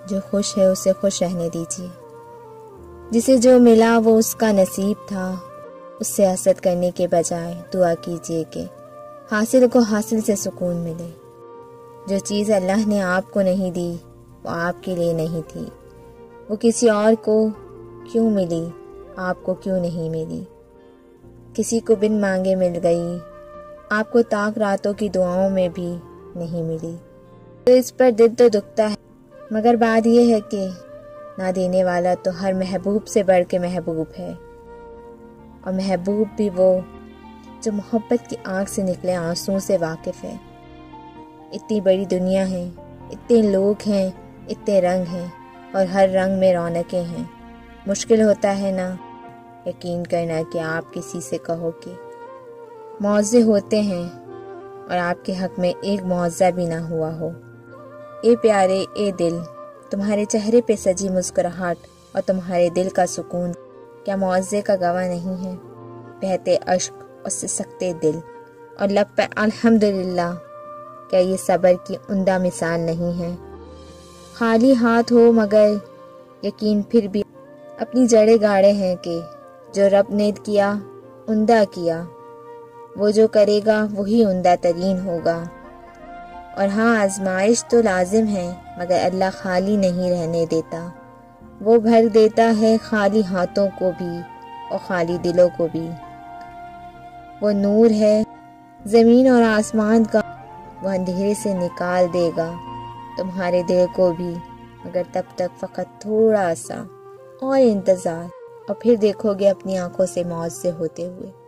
جو خوش ہے اسے خوش رہنے دیجیے۔ جسے جو ملا وہ اس کا نصیب تھا، اس سے حسد کرنے کے بجائے دعا کیجیے کہ حاصل کو حاصل سے سکون ملے۔ جو چیز اللہ نے آپ کو نہیں دی وہ آپ کے لیے نہیں تھی، وہ کسی اور کو کیوں ملی، آپ کو کیوں نہیں ملی؟ کسی کو بن مانگے مل گئی، آپ کو تاک راتوں کی دعاؤں میں بھی نہیں ملی، تو اس پر دل تو دکھتا ہے، مگر بات یہ ہے کہ نہ دینے والا تو ہر محبوب سے بڑھ کے محبوب ہے، اور محبوب بھی وہ جو محبت کی آنکھ سے نکلے آنسوں سے واقف ہے۔ اتنی بڑی دنیا ہے، اتنے لوگ ہیں، اتنے رنگ ہیں، اور ہر رنگ میں رونقیں ہیں۔ مشکل ہوتا ہے نا یقین کرنا کہ آپ کسی سے کہو کہ معاوضے ہوتے ہیں اور آپ کے حق میں ایک معاوضہ بھی نہ ہوا ہو۔ اے پیارے، اے دل، تمہارے چہرے پہ سجی مسکراہٹ اور تمہارے دل کا سکون کیا معاوضے کا گواہ نہیں ہے؟ بہتے اشک اور سسکتے دل اور لب پہ الحمدللہ، کیا یہ صبر کی عمدہ مثال نہیں ہے؟ خالی ہاتھ ہو مگر یقین پھر بھی اپنی جڑیں گاڑے ہیں کہ جو رب نے کیا عمدہ کیا، وہ جو کرے گا وہی عمدہ ترین ہوگا۔ اور ہاں، آزمائش تو لازم ہے مگر اللہ خالی نہیں رہنے دیتا، وہ بھر دیتا ہے خالی ہاتھوں کو بھی اور خالی دلوں کو بھی۔ وہ نور ہے زمین اور آسمان کا، وہ اندھیرے سے نکال دے گا تمہارے دل کو بھی، مگر تب تک فقط تھوڑا سا اور انتظار، اور پھر دیکھو گے اپنی آنکھوں سے معاوضے ہوتے ہوئے۔